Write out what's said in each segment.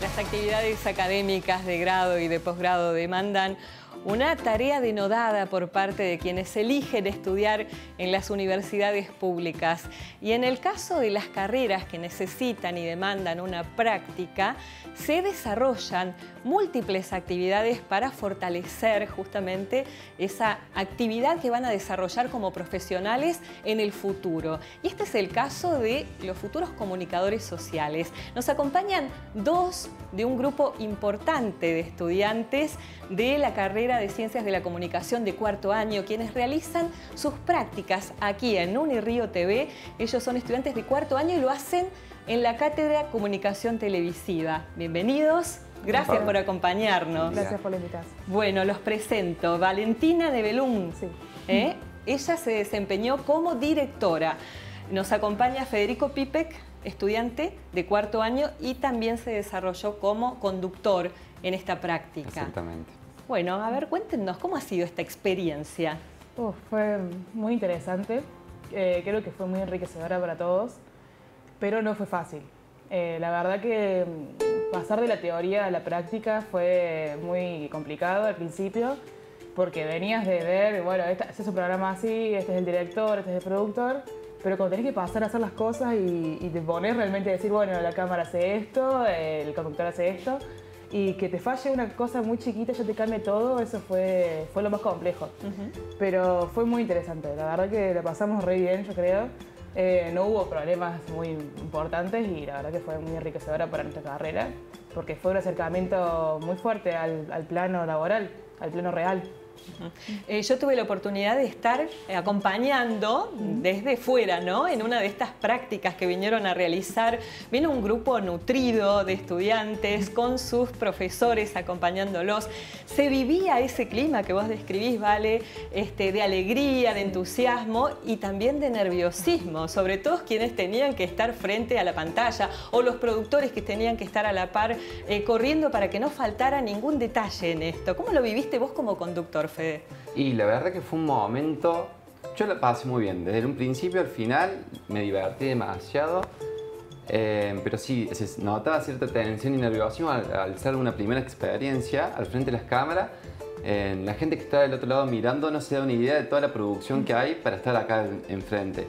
Las actividades académicas de grado y de posgrado demandan una tarea denodada por parte de quienes eligen estudiar en las universidades públicas. Y en el caso de las carreras que necesitan y demandan una práctica, se desarrollan múltiples actividades para fortalecer justamente esa actividad que van a desarrollar como profesionales en el futuro. Y este es el caso de los futuros comunicadores sociales. Nos acompañan dos de un grupo importante de estudiantes de la carrera de Ciencias de la Comunicación de cuarto año, quienes realizan sus prácticas aquí en Unirío TV. Ellos son estudiantes de cuarto año y lo hacen en la Cátedra Comunicación Televisiva. Bienvenidos. Gracias por acompañarnos. Gracias por la invitación. Bueno, los presento. Valentina de Belún. Sí. Ella se desempeñó como directora. Nos acompaña Federico Pipek, estudiante de cuarto año, y también se desarrolló como conductor en esta práctica. Exactamente. Bueno, a ver, cuéntenos, ¿cómo ha sido esta experiencia? Fue muy interesante. Creo que fue muy enriquecedora para todos, pero no fue fácil. La verdad que pasar de la teoría a la práctica fue muy complicado al principio, porque venías de ver, bueno, este es un programa así, este es el director, este es el productor, pero cuando tenés que pasar a hacer las cosas y te pones realmente a decir, bueno, la cámara hace esto, el conductor hace esto, y que te falle una cosa muy chiquita, ya te cambie todo, eso fue lo más complejo. Pero fue muy interesante, la verdad que la pasamos re bien, yo creo. No hubo problemas muy importantes y la verdad que fue muy enriquecedora para nuestra carrera, porque fue un acercamiento muy fuerte al plano laboral, al plano real. Yo tuve la oportunidad de estar acompañando desde fuera, ¿no? En una de estas prácticas que vinieron a realizar. Vino un grupo nutrido de estudiantes con sus profesores acompañándolos. Se vivía ese clima que vos describís, Vale, de alegría, de entusiasmo y también de nerviosismo, sobre todo quienes tenían que estar frente a la pantalla o los productores que tenían que estar a la par corriendo para que no faltara ningún detalle en esto. ¿Cómo lo viviste vos como conductor, Fede? Y la verdad que fue un momento, yo la pasé muy bien, desde un principio al final me divertí demasiado, pero sí, se notaba cierta tensión y nerviosismo al ser una primera experiencia al frente de las cámaras. La gente que está del otro lado mirando no se da una idea de toda la producción que hay para estar acá enfrente.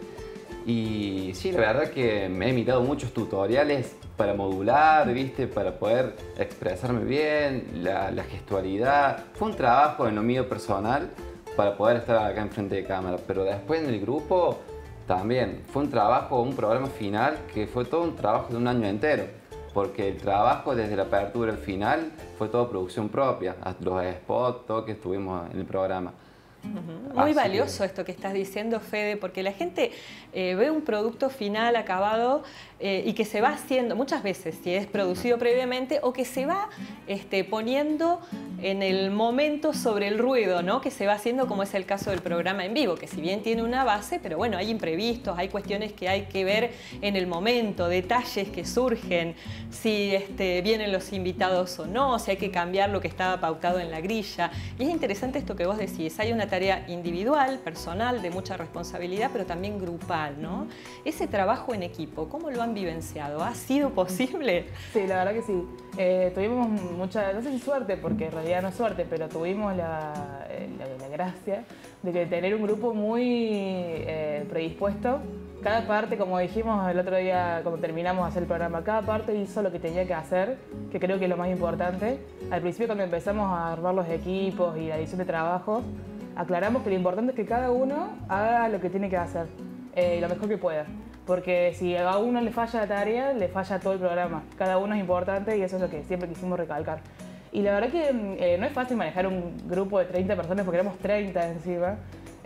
Y sí, la verdad que me he mirado muchos tutoriales para modular, ¿viste? Para poder expresarme bien, la gestualidad. Fue un trabajo en lo mío personal para poder estar acá enfrente de cámara, pero después en el grupo también fue un trabajo, un programa final que fue todo un trabajo de un año entero, porque el trabajo desde la apertura al final fue todo producción propia, hasta los spots, todo que estuvimos en el programa. Muy valioso esto que estás diciendo, Fede, porque la gente ve un producto final acabado y que se va haciendo, muchas veces, si es producido previamente, o que se va poniendo en el momento sobre el ruedo, ¿no? Que se va haciendo, como es el caso del programa en vivo, que si bien tiene una base, pero bueno, hay imprevistos, hay cuestiones que hay que ver en el momento, detalles que surgen, si vienen los invitados o no, si hay que cambiar lo que estaba pautado en la grilla. Y es interesante esto que vos decís, hay una tarea individual, personal, de mucha responsabilidad, pero también grupal, ¿no? Ese trabajo en equipo, ¿cómo lo han vivenciado? ¿Ha sido posible? Sí, la verdad que sí. Tuvimos mucha, no sé si suerte, porque en realidad no es suerte, pero tuvimos la gracia de tener un grupo muy predispuesto. Cada parte, como dijimos el otro día, cuando terminamos de hacer el programa, cada parte hizo lo que tenía que hacer, que creo que es lo más importante. Al principio, cuando empezamos a armar los equipos y la edición de trabajos, aclaramos que lo importante es que cada uno haga lo que tiene que hacer, lo mejor que pueda. Porque si a uno le falla la tarea, le falla todo el programa. Cada uno es importante y eso es lo que siempre quisimos recalcar. Y la verdad que no es fácil manejar un grupo de 30 personas, porque éramos 30 encima.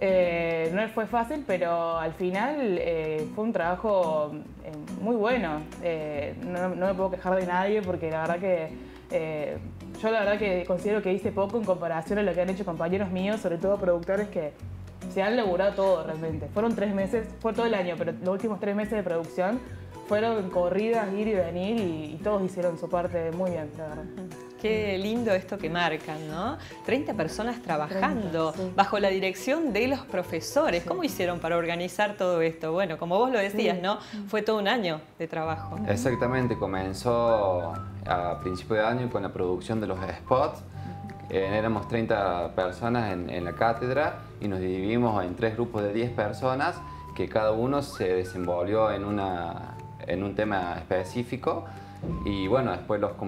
No fue fácil, pero al final fue un trabajo muy bueno. No me puedo quejar de nadie, porque la verdad que yo la verdad que considero que hice poco en comparación a lo que han hecho compañeros míos, sobre todo productores que se han laburado todo realmente. Fueron 3 meses, fue todo el año, pero los últimos 3 meses de producción fueron corridas, ir y venir, y todos hicieron su parte muy bien, la verdad. Qué lindo esto que marcan, ¿no? 30 personas trabajando 30, sí. bajo la dirección de los profesores. ¿Cómo hicieron para organizar todo esto? Bueno, como vos lo decías, Sí. ¿no? Fue todo un año de trabajo. Exactamente, comenzó a principio de año con la producción de los spots. Éramos 30 personas en la cátedra y nos dividimos en 3 grupos de 10 personas que cada uno se desenvolvió en un tema específico y bueno, después los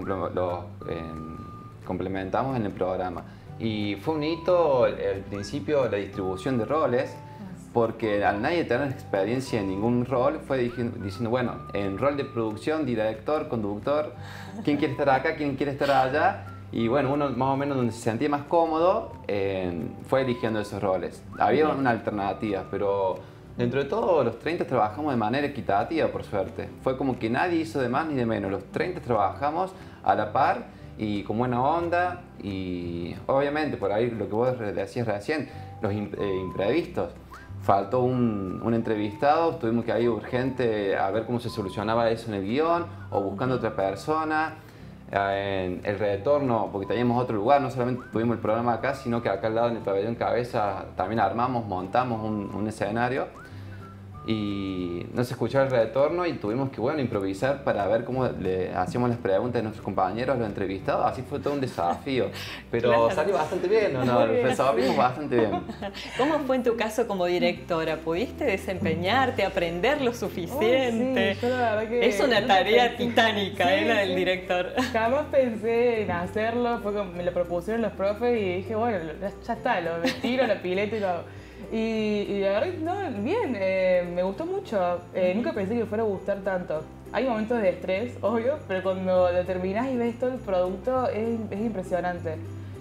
complementamos en el programa. Y fue un hito al principio la distribución de roles, porque al nadie tener experiencia en ningún rol, fue diciendo, bueno, en rol de producción, director, conductor, ¿quién quiere estar acá, quién quiere estar allá? Y bueno, uno más o menos donde se sentía más cómodo, fue eligiendo esos roles. Había una alternativa, pero dentro de todo los 30 trabajamos de manera equitativa, por suerte. Fue como que nadie hizo de más ni de menos. Los 30 trabajamos a la par y con buena onda, y obviamente por ahí lo que vos decías recién, los imprevistos. Faltó un entrevistado, tuvimos que ir urgente a ver cómo se solucionaba eso en el guión o buscando otra persona. En el retorno, porque teníamos otro lugar, no solamente tuvimos el programa acá, sino que acá al lado en el pabellón Cabeza también montamos un escenario y no se escuchaba el retorno y tuvimos que, bueno, improvisar para ver cómo le hacíamos las preguntas a nuestros compañeros, a los entrevistados. Así fue todo un desafío, pero Claro. salió bastante bien, ¿o no? Lo resolvimos bastante bien. ¿Cómo fue en tu caso como directora? ¿Pudiste desempeñarte, aprender lo suficiente? Sí, yo la verdad que Es una nunca tarea pensé. titánica, Sí, la del sí. director. Jamás pensé en hacerlo, fue como me lo propusieron los profes y dije, bueno, ya está, lo tiro a la pileta y lo hago. Y la verdad, no, bien, me gustó mucho. Nunca pensé que me fuera a gustar tanto. Hay momentos de estrés, obvio, pero cuando lo terminás y ves todo el producto es impresionante.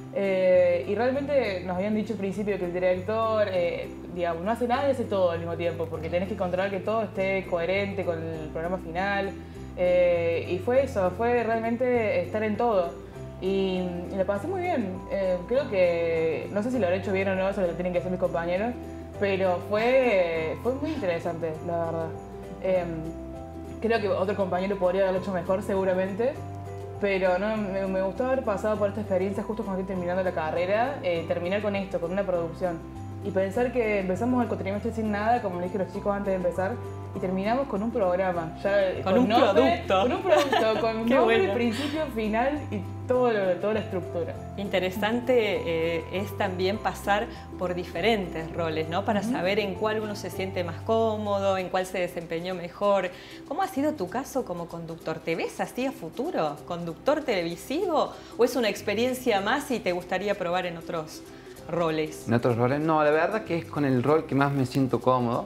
Y realmente nos habían dicho al principio que el director, digamos, no hace nada y hace todo al mismo tiempo, porque tenés que controlar que todo esté coherente con el programa final. Y fue eso, fue realmente estar en todo. Y la pasé muy bien. Creo que, no sé si lo habré hecho bien o no, eso lo tienen que hacer mis compañeros, pero fue muy interesante, la verdad. Creo que otro compañero podría haberlo hecho mejor seguramente, pero no, me gustó haber pasado por esta experiencia justo cuando estoy terminando la carrera, terminar con esto, con una producción. Y pensar que empezamos el cuatrimestre sin nada, como le dije a los chicos antes de empezar, y terminamos con un programa. Ya, Con un nombre, producto. Con un producto, con Qué nombre, bueno. principio, final y toda la estructura. Interesante es también pasar por diferentes roles, ¿no? Para saber en cuál uno se siente más cómodo, en cuál se desempeñó mejor. ¿Cómo ha sido tu caso como conductor? ¿Te ves así a futuro? ¿Conductor televisivo? ¿O es una experiencia más y te gustaría probar en otros roles? En otros roles, no, la verdad que es con el rol que más me siento cómodo.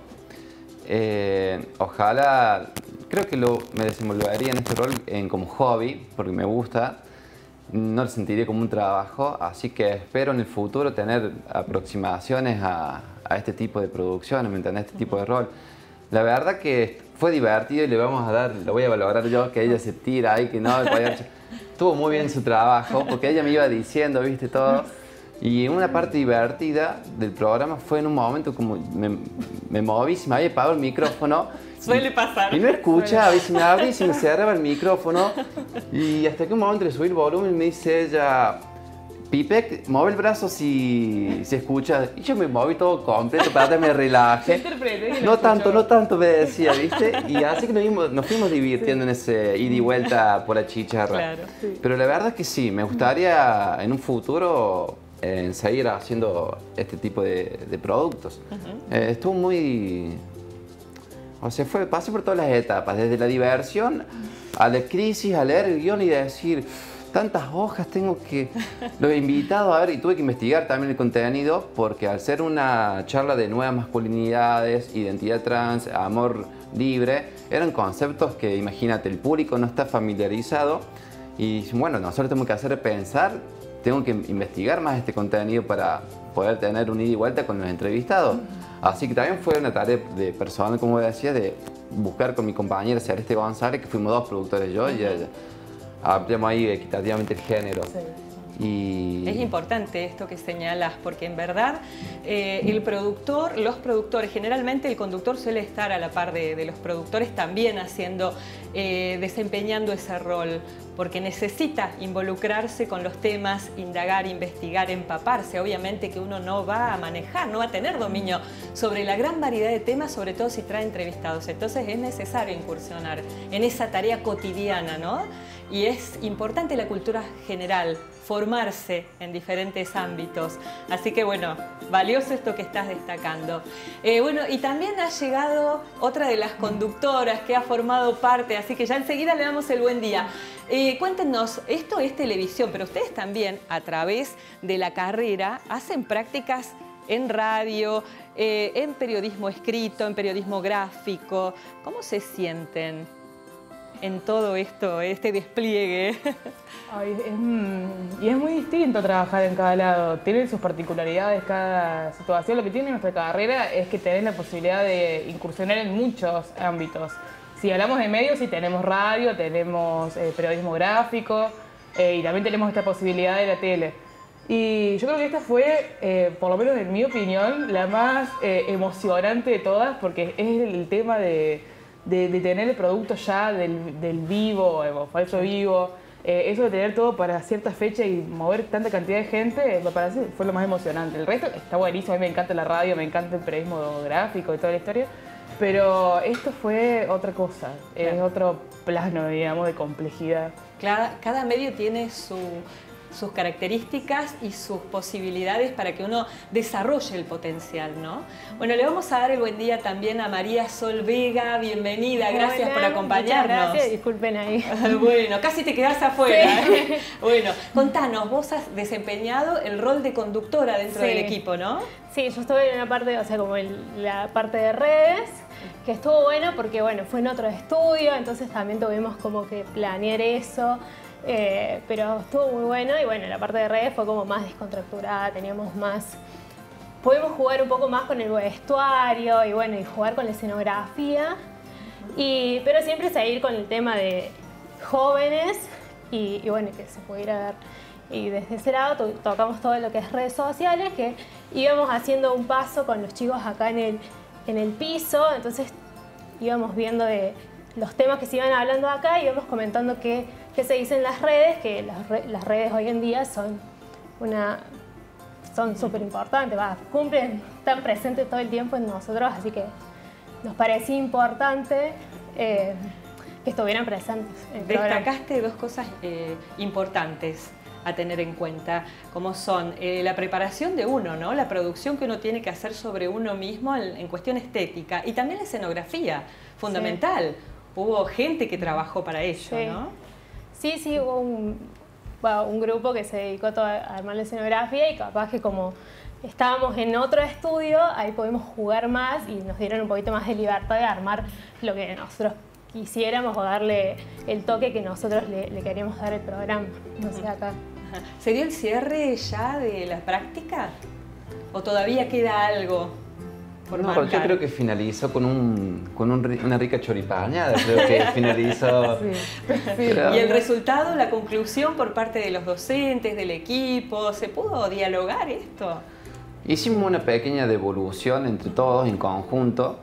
Ojalá, creo que me desenvolvería en este rol como hobby, porque me gusta. No lo sentiría como un trabajo, así que espero en el futuro tener aproximaciones a este tipo de producciones, ¿me entendés? Este tipo de rol. La verdad que fue divertido y lo voy a valorar yo, que ella se tira ahí, que no, estuvo muy bien su trabajo, porque ella me iba diciendo, viste, todo. Y una parte divertida del programa fue en un momento como me moví, se me había apagado el micrófono. Suele pasar. Y no escuchaba, y se me abría y se me cerraba el micrófono. Y hasta que un momento le subí el volumen y me dice ella, Pipec, mueve el brazo si se escucha. Y yo me moví todo completo para que me relaje. No tanto, me decía, ¿viste? Y así que nos fuimos divirtiendo en ese ida y vuelta por la chicharra. Claro. Sí. Pero la verdad que sí, me gustaría en un futuro seguir haciendo este tipo de productos. Estuvo muy... O sea, pasé por todas las etapas, desde la diversión a la crisis, a leer el guión y decir, tantas hojas tengo que... Los he invitado a ver y tuve que investigar también el contenido, porque al ser una charla de nuevas masculinidades, identidad trans, amor libre, eran conceptos que, imagínate, el público no está familiarizado y bueno, nosotros tenemos que hacer pensar, tengo que investigar más este contenido para poder tener un ida y vuelta con los entrevistados. Así que también fue una tarea de personal, como decía, de buscar con mi compañera Celeste González, que fuimos 2 productores, yo y ella. Ampliamos ahí equitativamente el género. Sí. Y... Es importante esto que señalas, porque en verdad los productores, generalmente el conductor suele estar a la par de los productores también desempeñando ese rol, porque necesita involucrarse con los temas, indagar, investigar, empaparse. Obviamente que uno no va a manejar, no va a tener dominio sobre la gran variedad de temas, sobre todo si trae entrevistados. Entonces es necesario incursionar en esa tarea cotidiana, ¿no? Y es importante la cultura general, formarse en diferentes ámbitos. Así que bueno, valioso esto que estás destacando. Bueno, y también ha llegado otra de las conductoras que ha formado parte, así que ya enseguida le damos el buen día. Cuéntenos, esto es televisión, pero ustedes también a través de la carrera hacen prácticas en radio, en periodismo escrito, en periodismo gráfico. ¿Cómo se sienten en todo esto, este despliegue? Ay, y es muy distinto trabajar en cada lado, tiene sus particularidades cada situación. Lo que tiene nuestra carrera es que tenés la posibilidad de incursionar en muchos ámbitos. Si hablamos de medios, sí tenemos radio, tenemos periodismo gráfico y también tenemos esta posibilidad de la tele. Y yo creo que esta fue, por lo menos en mi opinión, la más emocionante de todas, porque es el tema de tener el producto ya del vivo o falso vivo. Eso de tener todo para cierta fecha y mover tanta cantidad de gente, me parece fue lo más emocionante. El resto está buenísimo, a mí me encanta la radio, me encanta el periodismo gráfico y toda la historia, pero esto fue otra cosa, es otro plano, digamos, de complejidad. Cada medio tiene sus características y sus posibilidades para que uno desarrolle el potencial, ¿no? Bueno, le vamos a dar el buen día también a María Sol Vega, bienvenida, gracias por acompañarnos. Muchas gracias, disculpen ahí. Bueno, casi te quedás afuera. Sí. Bueno, contanos, vos has desempeñado el rol de conductora dentro del equipo, ¿no? Sí, yo estuve en una parte, o sea, como la parte de redes, que estuvo bueno porque, bueno, fue en otro estudio, entonces también tuvimos como que planear eso. Pero estuvo muy bueno y bueno, la parte de redes fue como más descontracturada, pudimos jugar un poco más con el vestuario y bueno, y jugar con la escenografía, pero siempre seguir con el tema de jóvenes y bueno, que se pudiera ver. Y desde ese lado tocamos todo lo que es redes sociales, que íbamos haciendo un paso con los chicos acá en el piso, entonces íbamos viendo de los temas que se iban hablando acá y íbamos comentando qué se dice en las redes, que las redes hoy en día son súper importantes, están presentes todo el tiempo en nosotros, así que nos parecía importante que estuvieran presentes en el programa. Destacaste dos cosas importantes a tener en cuenta, como son la preparación de uno, ¿no? La producción que uno tiene que hacer sobre uno mismo en cuestión estética, y también la escenografía, fundamental. Sí. Hubo gente que trabajó para ello, sí, ¿no? Sí, hubo un grupo que se dedicó a armar la escenografía y capaz que como estábamos en otro estudio, ahí pudimos jugar más y nos dieron un poquito más de libertad de armar lo que nosotros quisiéramos o darle el toque que nosotros le queríamos dar al programa. No sé, acá. ¿Se dio el cierre ya de la práctica? ¿O todavía queda algo? No, yo creo que finalizó con una rica choripañada, creo que finalizó. Sí. ¿Y el resultado, la conclusión por parte de los docentes, del equipo? ¿Se pudo dialogar esto? Hicimos una pequeña devolución entre todos en conjunto,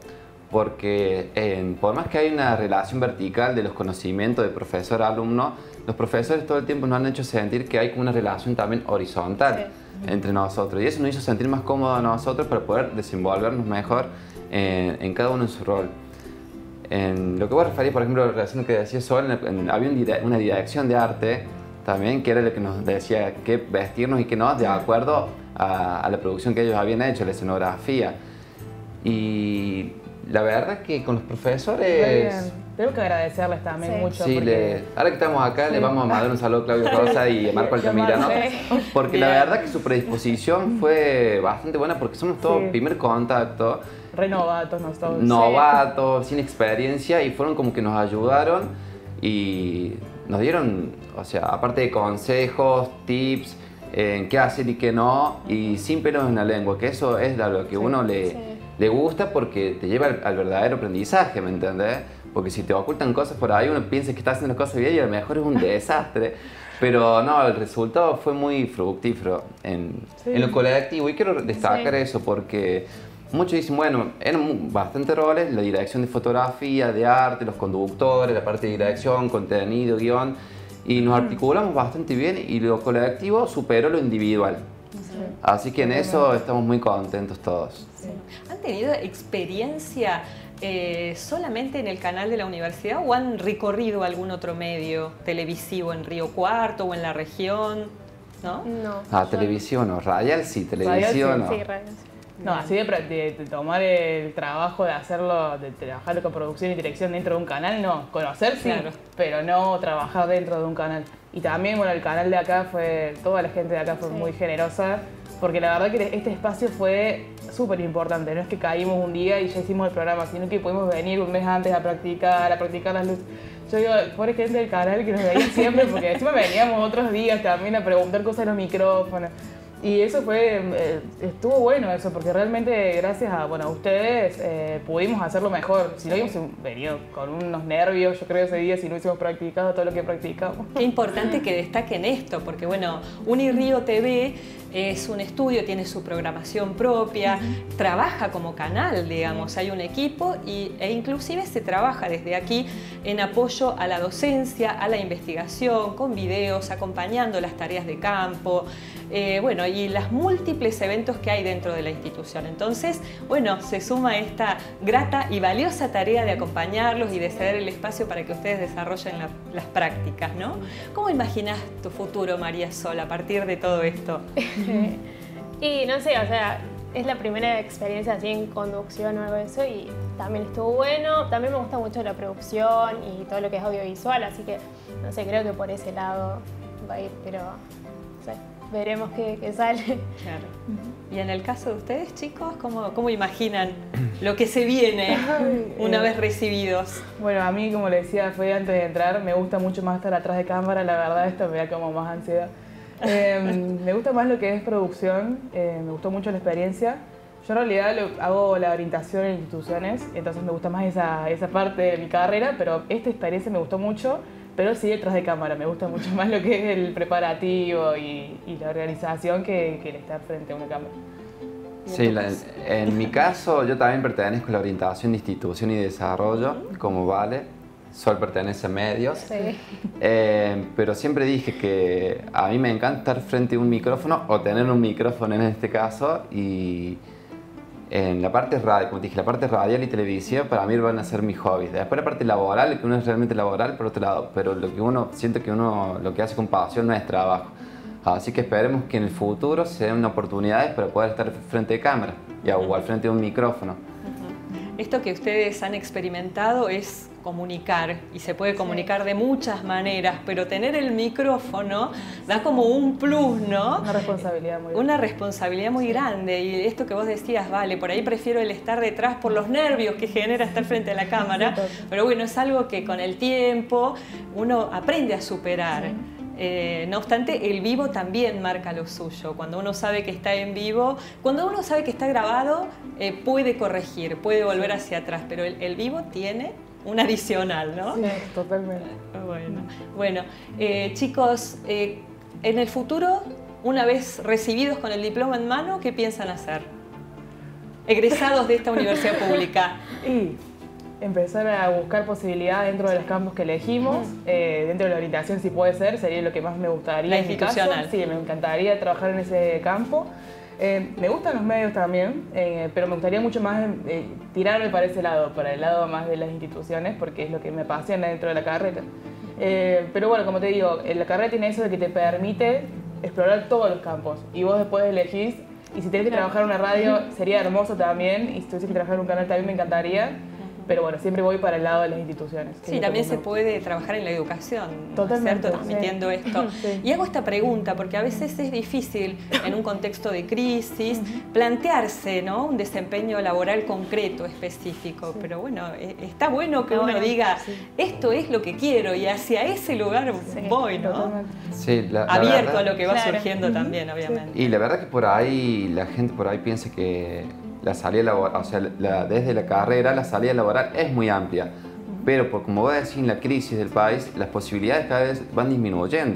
porque por más que hay una relación vertical de los conocimientos de profesor-alumno, los profesores todo el tiempo nos han hecho sentir que hay como una relación también horizontal entre nosotros, y eso nos hizo sentir más cómodos a nosotros para poder desenvolvernos mejor en cada uno en su rol. En lo que vos referís, por ejemplo, recién lo que decía Sol, había una dirección de arte también, que era lo que nos decía qué vestirnos y qué no, de acuerdo a la producción que ellos habían hecho, la escenografía. Y la verdad que con los profesores... Tengo que agradecerles también mucho. Sí, porque... ahora que estamos acá le vamos a mandar un saludo a Claudio Rosa y a Marco Altamirano, porque la verdad que su predisposición fue bastante buena, porque somos todos primer contacto. Renovatos, novatos, sin experiencia, y fueron como que nos ayudaron y nos dieron, o sea, aparte de consejos, tips, en qué hacer y qué no, y sin pelos en la lengua, que eso es lo que uno le gusta, porque te lleva al verdadero aprendizaje, ¿me entendés? Porque si te ocultan cosas por ahí, uno piensa que está haciendo las cosas bien y a lo mejor es un desastre. Pero no, el resultado fue muy fructífero en lo colectivo y quiero destacar eso porque muchos dicen, bueno, eran bastantes roles, la dirección de fotografía, de arte, los conductores, la parte de dirección, contenido, guión, y nos articulamos bastante bien y lo colectivo superó lo individual. Así que en eso estamos muy contentos todos. ¿Han tenido experiencia solamente en el canal de la universidad o han recorrido algún otro medio televisivo en Río Cuarto o en la región? ¿No? No. Televisión o radial sí, televisión no. Sí, radial. No, así de tomar el trabajo de hacerlo, de trabajar con producción y dirección dentro de un canal, no. Conocer sí, pero no trabajar dentro de un canal. Y también, bueno, el canal de acá toda la gente de acá fue muy generosa, porque la verdad que este espacio fue súper importante. No es que caímos un día y ya hicimos el programa, sino que pudimos venir un mes antes a practicar las luces. Yo digo, pobre gente del canal que nos veía siempre, porque encima veníamos otros días también a preguntar cosas en los micrófonos. Y eso estuvo bueno eso, porque realmente gracias a ustedes pudimos hacerlo mejor. Si no hubiésemos venido con unos nervios, yo creo ese día, si no hubiésemos practicado todo lo que practicamos. Qué importante que destaquen esto, porque bueno, Unirío TV es un estudio, tiene su programación propia, trabaja como canal, digamos, hay un equipo e inclusive se trabaja desde aquí en apoyo a la docencia, a la investigación, con videos, acompañando las tareas de campo, bueno, y los múltiples eventos que hay dentro de la institución. Entonces, bueno, se suma esta grata y valiosa tarea de acompañarlos y de ceder el espacio para que ustedes desarrollen las prácticas, ¿no? ¿Cómo imaginas tu futuro, María Sol, a partir de todo esto? Y no sé, o sea, es la primera experiencia así en conducción o algo de eso y también estuvo bueno. También me gusta mucho la producción y todo lo que es audiovisual, así que, no sé, creo que por ese lado va a ir, pero no sé, veremos qué sale. Claro. Y en el caso de ustedes, chicos, ¿cómo imaginan lo que se viene una vez recibidos? Bueno, a mí, como le decía, fue antes de entrar, me gusta mucho más estar atrás de cámara, la verdad esto me da como más ansiedad. Me gusta más lo que es producción, me gustó mucho la experiencia. Yo en realidad hago la orientación en instituciones, entonces me gusta más esa parte de mi carrera, pero esta experiencia me gustó mucho, pero sí detrás de cámara, me gusta mucho más lo que es el preparativo y la organización que el estar frente a una cámara. Sí, en mi caso yo también pertenezco a la orientación de institución y desarrollo, como Vale. Sol pertenece a medios, pero siempre dije que a mí me encanta estar frente a un micrófono o tener un micrófono en este caso y en la parte radial, como dije, la parte radial y televisiva para mí van a ser mis hobbies. Después la parte laboral, que uno es realmente laboral por otro lado, pero siento que uno lo que hace con pasión no es trabajo. Así que esperemos que en el futuro se den oportunidades para poder estar frente a cámara o al frente de un micrófono. Esto que ustedes han experimentado es comunicar y se puede comunicar de muchas maneras, pero tener el micrófono da como un plus, ¿no? Una responsabilidad muy grande. Una responsabilidad muy grande y esto que vos decías, Vale, por ahí prefiero el estar detrás por los nervios que genera estar frente a la cámara, pero bueno, es algo que con el tiempo uno aprende a superar. No obstante, el vivo también marca lo suyo. Cuando uno sabe que está en vivo, cuando uno sabe que está grabado, puede corregir, puede volver hacia atrás, pero el vivo tiene un adicional, ¿no? Sí, totalmente. Bueno, chicos, en el futuro, una vez recibidos con el diploma en mano, ¿qué piensan hacer? Egresados de esta universidad pública. Y empezar a buscar posibilidades dentro de los campos que elegimos, dentro de la orientación si puede ser, sería lo que más me gustaría. La institucional. Sí, me encantaría trabajar en ese campo. Me gustan los medios también, pero me gustaría mucho más tirarme para ese lado, para el lado más de las instituciones, porque es lo que me apasiona dentro de la carrera. Pero bueno, como te digo, la carrera tiene eso de que te permite explorar todos los campos y vos después elegís, y si tenés que trabajar en una radio sería hermoso también, y si tuviese que trabajar en un canal también me encantaría. Pero bueno, siempre voy para el lado de las instituciones. Sí, también se puede trabajar en la educación, totalmente, ¿cierto? Transmitiendo esto. Sí. Y hago esta pregunta porque a veces es difícil en un contexto de crisis plantearse, ¿no?, un desempeño laboral concreto, específico. Pero bueno, está bueno que uno diga, esto es lo que quiero y hacia ese lugar voy, ¿no? Totalmente. Sí, abierto a lo que va surgiendo también, obviamente. Y la verdad que por ahí, la gente por ahí piensa que la salida laboral, o sea, desde la carrera la salida laboral es muy amplia, pero como voy a decir, en la crisis del país las posibilidades cada vez van disminuyendo.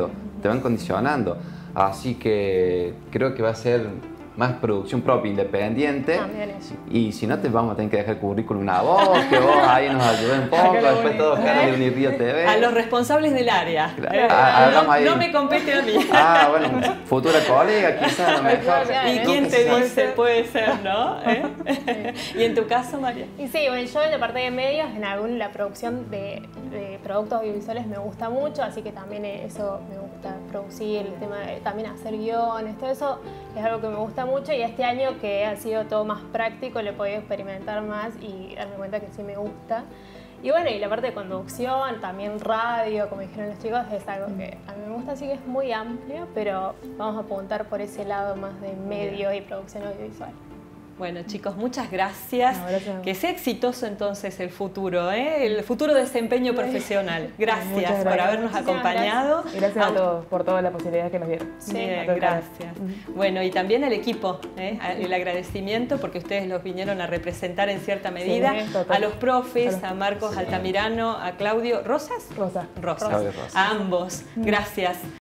te van condicionando. Así que creo que va a ser más producción propia, independiente. También eso. Y si no, te vamos a tener que dejar el currículum a vos, que vos ahí nos ayudes un poco, después todos ganas de Unirío TV. A los responsables del área. Claro. No me compete a mí. Ah, bueno, futura colega, quizás a lo mejor. Claro, ¿Y ¿no? quién Nunca te se sabe. dice? Puede ser, ¿no? ¿Y en tu caso, María? Y sí, bueno, yo en la parte de medios, la producción de productos audiovisuales me gusta mucho, así que también eso me gusta producir, el tema de también hacer guiones, todo eso es algo que me gusta mucho y este año que ha sido todo más práctico lo he podido experimentar más y darme cuenta que sí me gusta. Y bueno, y la parte de conducción, también radio, como dijeron los chicos, es algo que a mí me gusta, así que es muy amplio, pero vamos a apuntar por ese lado más de medios y producción audiovisual. Bueno, chicos, muchas gracias. No, gracias. Que sea exitoso entonces el futuro, el futuro desempeño profesional. Gracias, Muchas por gracias. habernos Muchísimas acompañado. Y gracias a todos por todas las posibilidades que nos dieron. Sí, Bien, a todo el canal. gracias. Bueno, y también al equipo, el agradecimiento porque ustedes los vinieron a representar en cierta medida. Sí, total. A los profes, A los- a Marcos Sí. Altamirano, a Claudio Rosas. Rosa. Rosas. Claudio Rosas. A ambos. Gracias.